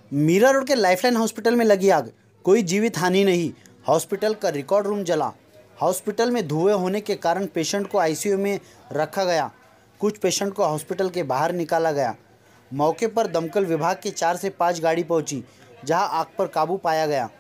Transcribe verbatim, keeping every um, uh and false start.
Meera road के lifeline hospital में लगी आग, कोई जीवित हानि नहीं। हॉस्पिटल का रिकॉर्ड रूम जला। हॉस्पिटल में धुएं होने के कारण पेशेंट को आईसीयू में रखा गया। कुछ पेशेंट को हॉस्पिटल के बाहर निकाला गया। मौके पर दमकल विभाग की चार से पाँच गाड़ी पहुंची, जहां आग पर काबू पाया गया।